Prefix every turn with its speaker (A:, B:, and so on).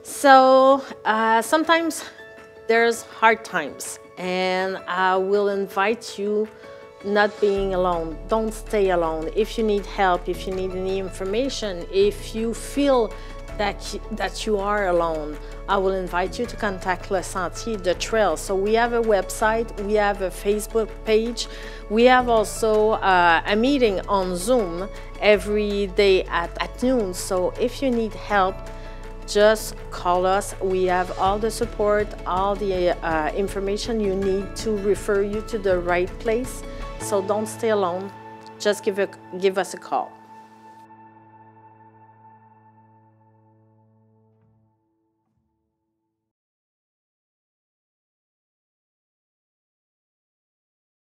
A: So sometimes there's hard times, and I will invite you not being alone. Don't stay alone. If you need help, if you need any information, if you feel that you are alone, I will invite you to contact Le Sentier, the trail. So we have a website, we have a Facebook page, we have also a meeting on Zoom every day at noon. So if you need help, just call us. We have all the support, all the information you need to refer you to the right place. So don't stay alone. Just give us a call.